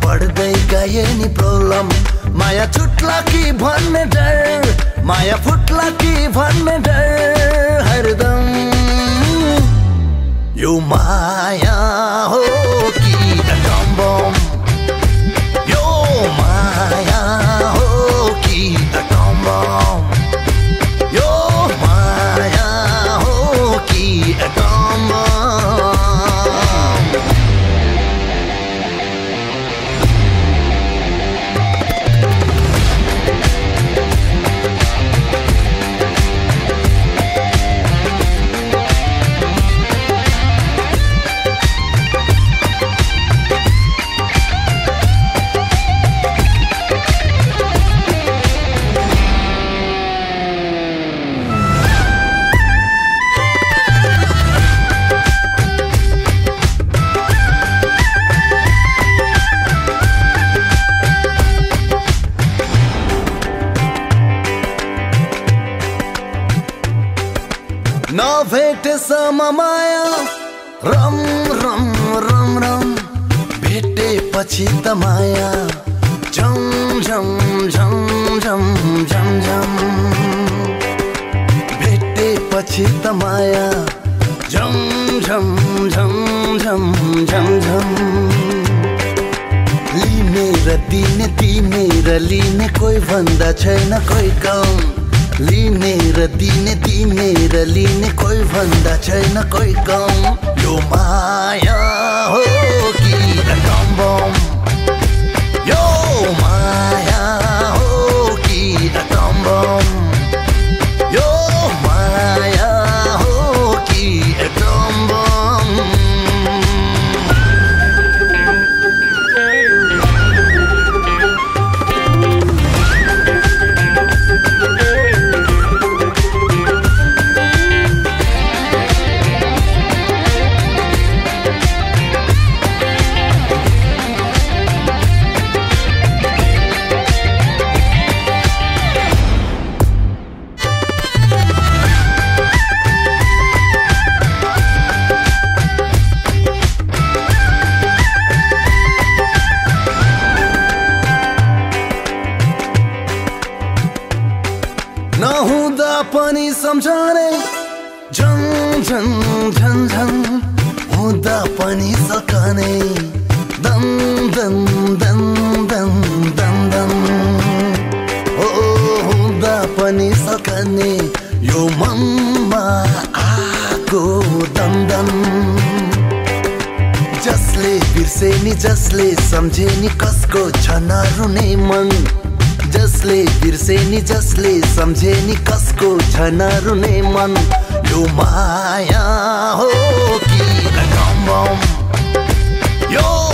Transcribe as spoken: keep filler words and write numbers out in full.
बढ्दै गए नि प्रब्लम माया छुट्ला कि भन्ने डर माया फुट्ला कि भन्ने डर हरदम यो माया हो कि एटम बम यो माया हो कि एटम बम यो माया हो कि एटम बम नभेटेसम्म माया रम रम रम रम भेटेपछि त माया झम झम झम झम झम झम भेटेपछि त माया झम झम झम झम झम झम लिने र दिने दिने र लिने कोही भन्दा छैन कोही कम लिने र दिने दिने र लिने कोही भन्दा छैन कोही कम यो माया हो कि एटम बम यो माया हो कि एटम बम यो माया हो कि एटम बम नहुँदा पनि सम्झने झन झन झन झन हुँदा पनि सकने दम दम दम दम दम दम ओ हुँदा पनि सकने यो मनमा आको दम दम जसले बिर्से नि जसले सम्झे नि कसको छ नरुने मन जसले बिर्से नि जसले सम्झे नि कसको छ नरुने मन यो माया हो कि एटम बम यो